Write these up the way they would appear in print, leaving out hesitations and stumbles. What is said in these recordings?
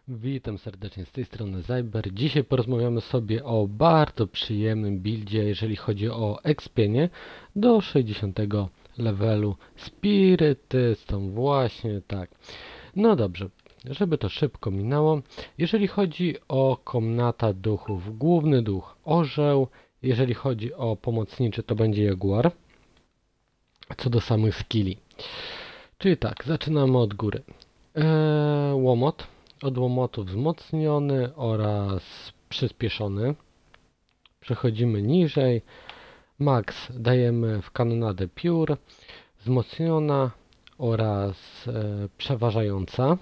Witam serdecznie, z tej strony Zajber. Dzisiaj porozmawiamy sobie o bardzo przyjemnym buildzie, jeżeli chodzi o expienie do 60 levelu spirytystą. Właśnie tak. No dobrze, żeby to szybko minęło. Jeżeli chodzi o komnata duchów, główny duch orzeł. Jeżeli chodzi o pomocniczy, to będzie jaguar. Co do samych skilli. Czyli tak, zaczynamy od góry. Łomot. Od łomotu wzmocniony oraz przyspieszony. Przechodzimy niżej. Max dajemy w kanonadę piór. Wzmocniona oraz przeważająca.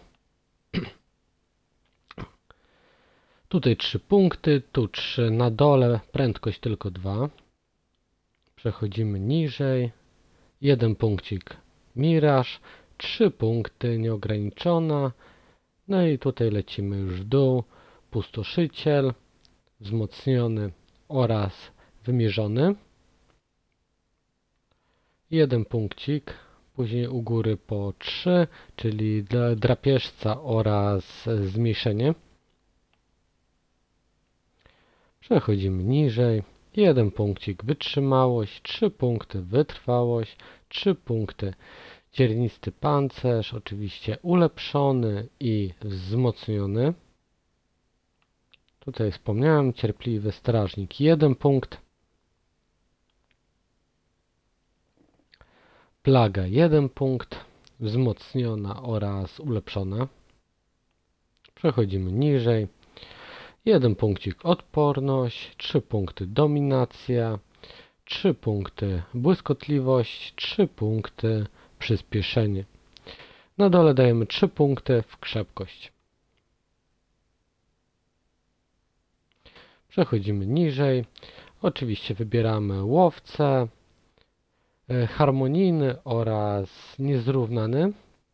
Tutaj 3 punkty, tu 3 na dole, prędkość tylko 2. Przechodzimy niżej. 1 punkcik Miraż, 3 punkty nieograniczona. No i tutaj lecimy już w dół. Pustoszyciel, wzmocniony oraz wymierzony. 1 punkcik. Później u góry po 3, czyli drapieżca oraz zmniejszenie. Przechodzimy niżej. 1 punkcik wytrzymałość, 3 punkty wytrwałość, 3 punkty ciernisty pancerz, oczywiście ulepszony i wzmocniony. Tutaj wspomniałem, cierpliwy strażnik 1 punkt. Plaga 1 punkt, wzmocniona oraz ulepszona. Przechodzimy niżej. 1 punkcik odporność, 3 punkty dominacja, 3 punkty błyskotliwość, 3 punkty przyspieszenie. Na dole dajemy 3 punkty w krzepkość. Przechodzimy niżej. Oczywiście wybieramy łowcę, harmonijny oraz niezrównany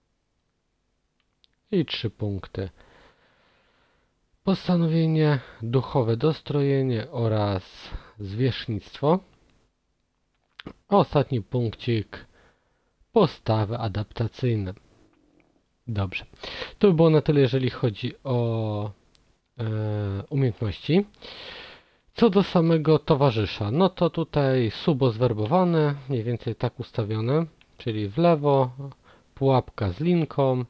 i 3 punkty. Postanowienie, duchowe dostrojenie oraz zwierzchnictwo. Ostatni punkcik, postawy adaptacyjne. Dobrze. To by było na tyle, jeżeli chodzi o umiejętności. Co do samego towarzysza, no to tutaj subo zwerbowany, mniej więcej tak ustawione, czyli w lewo, pułapka z linką,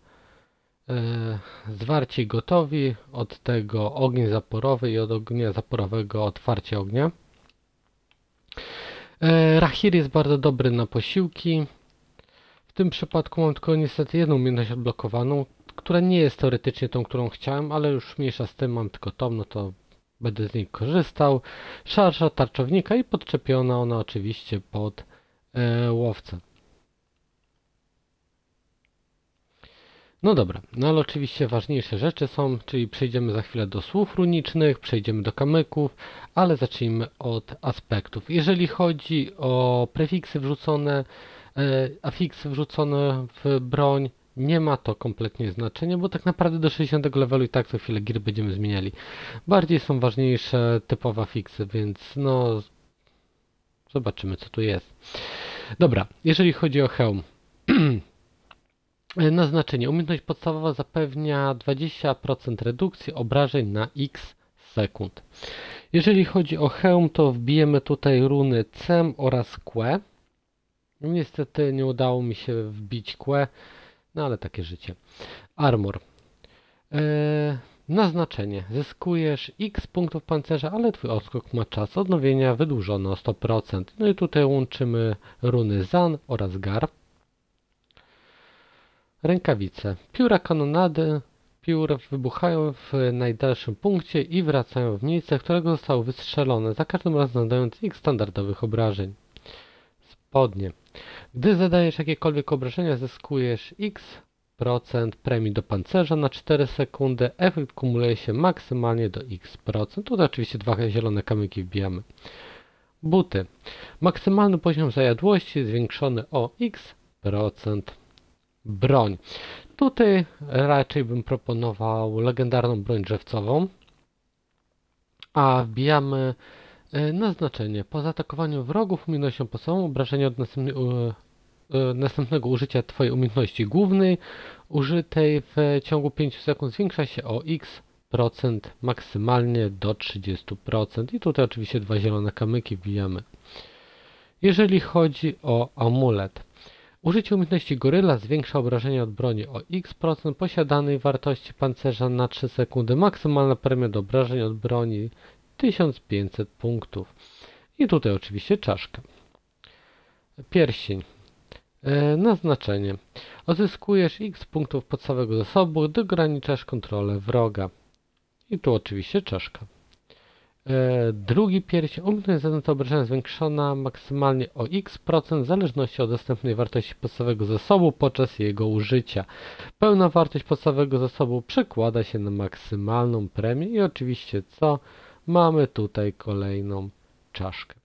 zwarci gotowi, od tego ogień zaporowy i od ognia zaporowego otwarcie ognia. Rahir jest bardzo dobry na posiłki. W tym przypadku mam tylko niestety jedną umiejętność odblokowaną, która nie jest teoretycznie tą, którą chciałem, ale już mniejsza z tym, mam tylko tą, no to będę z niej korzystał. Szarża tarczownika i podczepiona ona oczywiście pod łowcę. No dobra, no ale oczywiście ważniejsze rzeczy są, czyli przejdziemy za chwilę do słów runicznych, przejdziemy do kamyków, ale zacznijmy od aspektów. Jeżeli chodzi o prefiksy wrzucone, afiksy wrzucone w broń, nie ma to kompletnie znaczenia, bo tak naprawdę do 60 levelu i tak co chwilę gier będziemy zmieniali. Bardziej są ważniejsze typowe afiksy, więc no zobaczymy co tu jest. Dobra, jeżeli chodzi o hełm. Naznaczenie. Umiejętność podstawowa zapewnia 20% redukcji obrażeń na x sekund. Jeżeli chodzi o hełm, to wbijemy tutaj runy CEM oraz QE. Niestety nie udało mi się wbić QE, no ale takie życie. Armor. Naznaczenie. Zyskujesz x punktów pancerza, ale twój odskok ma czas odnowienia wydłużony o 100%. No i tutaj łączymy runy ZAN oraz GAR. Rękawice. Pióra kanonady piór wybuchają w najdalszym punkcie i wracają w miejsce, którego zostały wystrzelone, za każdym razem nadając ich standardowych obrażeń. Spodnie. Gdy zadajesz jakiekolwiek obrażenia, zyskujesz x% premii do pancerza na 4 sekundy. Efekt kumuluje się maksymalnie do x%. Tutaj oczywiście 2 zielone kamyki wbijamy. Buty. Maksymalny poziom zajadłości zwiększony o x%. Broń. Tutaj raczej bym proponował legendarną broń drzewcową, a wbijamy naznaczenie. Po zaatakowaniu wrogów umiejętnością podstawową obrażenia od następnej następnego użycia Twojej umiejętności głównej użytej w ciągu 5 sekund zwiększa się o x% maksymalnie do 30%. I tutaj oczywiście 2 zielone kamyki wbijamy. Jeżeli chodzi o amulet, użycie umiejętności goryla zwiększa obrażenia od broni o x% posiadanej wartości pancerza na 3 sekundy. Maksymalna premia do obrażeń od broni 1500 punktów. I tutaj oczywiście czaszka. Pierścień. Naznaczenie. Odzyskujesz x punktów podstawowego zasobu, gdy ograniczasz kontrolę wroga. I tu oczywiście czaszka. Drugi pierścień. Umiejętność zadania obrażenia zwiększona maksymalnie o x% w zależności od dostępnej wartości podstawowego zasobu podczas jego użycia. Pełna wartość podstawowego zasobu przekłada się na maksymalną premię i oczywiście co? Mamy tutaj kolejną czaszkę.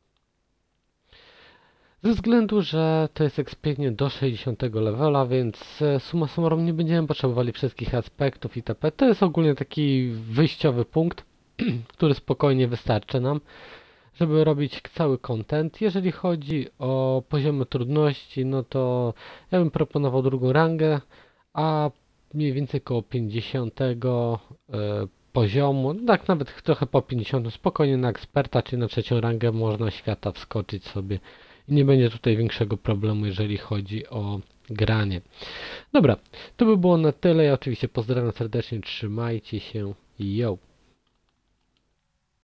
Ze względu, że to jest ekspienie do 60 levela, więc summa summarum nie będziemy potrzebowali wszystkich aspektów itp. To jest ogólnie taki wyjściowy punkt, który spokojnie wystarczy nam, żeby robić cały content. Jeżeli chodzi o poziomy trudności, no to ja bym proponował drugą rangę, a mniej więcej koło 50 poziomu, tak nawet trochę po 50, spokojnie na eksperta, czy na trzecią rangę można świata wskoczyć sobie i nie będzie tutaj większego problemu, jeżeli chodzi o granie. Dobra, to by było na tyle. Ja oczywiście pozdrawiam serdecznie, trzymajcie się, yo!